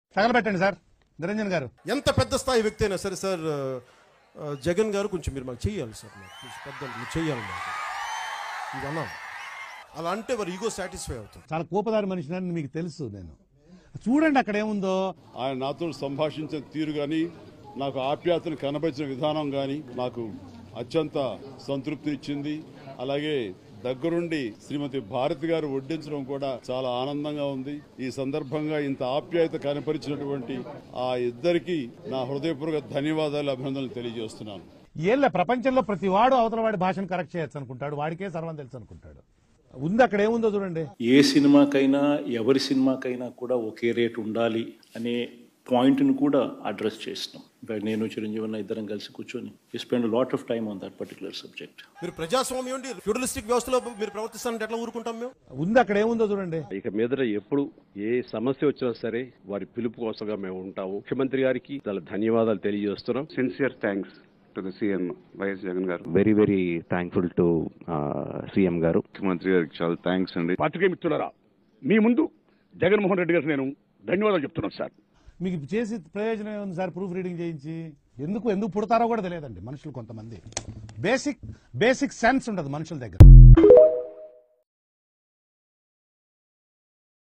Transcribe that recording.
తగలబెట్టండి sir Niranjan గారు. ఎంత పెద్ద స్థాయి వ్యక్తి అయినా సరే సార్, జగన్ గారు కొంచెం మీరు మాకు చెయ్యాలి సార్, పెద్దలు మీరు చెయ్యాలి మాకు ఇది అన్నా. అలా అంటే వారు ఈగో సాటిస్ఫై అవుతుంది. చాలా కోపదారి మనిషిని మీకు తెలుసు. నేను చూడండి అక్కడ ఏముందో. ఆయన నాతో సంభాషించిన తీరు కానీ, నాకు ఆప్యాయతను కనబరిచిన విధానం కానీ నాకు అత్యంత సంతృప్తినిచ్చింది. అలాగే దగ్గరుండి శ్రీమతి భారతి గారు వడ్డించడం కూడా చాలా ఆనందంగా ఉంది. ఈ సందర్భంగా ఇంత ఆప్యాయత కనపరిచినటువంటి ఆ ఇద్దరికి నా హృదయపూర్వక ధన్యవాదాలు, అభినందనలు తెలియజేస్తున్నాను. ఏళ్ళ ప్రపంచంలో ప్రతి వాడు అవతల వాడి భాషను కరెక్ట్ చేయొచ్చు అనుకుంటాడు, వాడికే సర్వం తెలుసు అనుకుంటాడు. ఉంది అక్కడ ఏముందో చూడండి. ఏ సినిమాకైనా ఎవరి సినిమాకైనా కూడా ఒకే రేట్ ఉండాలి అనే పాయింట్ను కూడా అడ్రస్ చేసినాం. నేను చిరంజీవి ఇద్దరం కలిసి కూర్చొని spend lot of time on that particular subject. మీరు ప్రజాస్వామ్యం ఉండి ఫ్యూడలిస్టిక్ వ్యవస్థలో మీరు ప్రవర్తిస్తానంటే ఎట్లా ఊరుకుంటాం మేము? ఉంది అక్కడ ఏముందో చూడండి. ఇక మీదట ఎప్పుడు ఏ సమస్య వచ్చినా సరే వారి పిలుపు కోసంగా మేము ఉంటాము. ముఖ్యమంత్రి గారికి చాలా ధన్యవాదాలు తెలియజేస్తున్నాం. Sincere thanks to the CM YS Jagan గారు. Very very thankful to CM గారు. ముఖ్యమంత్రి గారికి చాలా థ్యాంక్స్ అండి. పాత్రికేయ మిత్రులారా, మీ ముందు జగన్మోహన్ రెడ్డి గారికి నేను ధన్యవాదాలు చెప్తున్నాను సార్. మీకు చేసి ప్రయోజనం ఏముంది సార్? ప్రూఫ్ రీడింగ్ చేయించి ఎందుకు పుడతారో కూడా తెలియదండి మనుషులు. కొంతమంది బేసిక్ సెన్స్ ఉండదు మనుషుల దగ్గర.